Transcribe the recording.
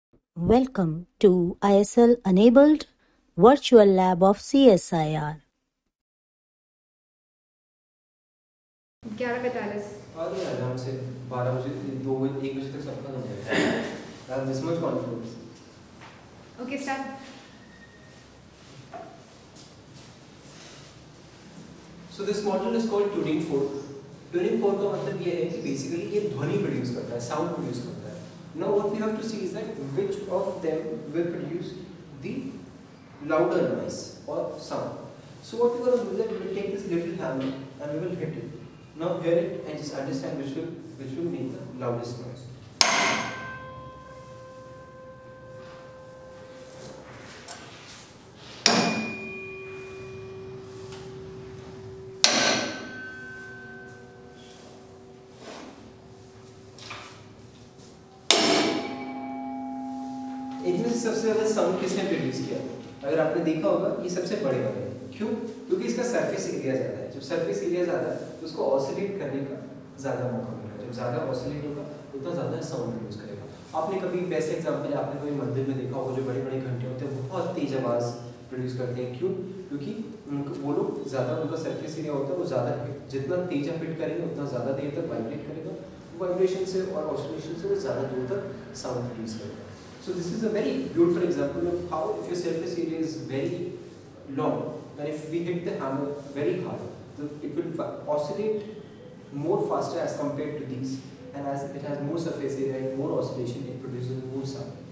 Welcome to ISL enabled virtual lab of CSIR. 11:45 आ गया आराम से 12 बजे 2 बजे 1 बजे तक सबका हो जाएगा. I have this much confidence. Okay, start. So this model is called tuning fork. Tuning fork का मतलब ये है कि basically ये ध्वनि produce करता है, sound produce करता है. Now what we have to see is that which of them will produce the louder noise or sound. So what we are going to do is that we will take this little hammer and we will hit it. Now hear it and just understand which will make the loudest noise. इनमें से सबसे ज़्यादा sound किसने produce किया? अगर आपने देखा होगा ये सबसे बड़े वाले हैं. क्यों? क्योंकि इसका सरफेस एरिया ज़्यादा है. जब सरफेस एरिया ज़्यादा है तो उसको ऑसिलेट करने का ज़्यादा मौका मिलेगा. जब ज़्यादा ऑसिलेट होगा उतना ज़्यादा साउंड प्रोड्यूस करेगा. आपने कभी बेस्ट एग्जाम्पल आपने कभी मंदिर में देखा होगा जो बड़े बड़े घंटे होते हैं बहुत तेज आवाज़ प्रोड्यूस करते हैं. क्यों? क्योंकि वो लोग ज़्यादा उनका सरफेस एरिया होता है वो ज़्यादा जितना तेज आप हिट करेंगे उतना ज़्यादा देर तक वाइब्रेट करेगा. वाइब्रेशन से और ऑसिलेशन से वो ज़्यादा दूर तक साउंड प्रोड्यूस करेगा. So this is a very beautiful example of how if your surface area is very long and if we hit the hammer very hard, it will oscillate more faster as compared to these, and as it has more surface area and more oscillation, it produces more sound.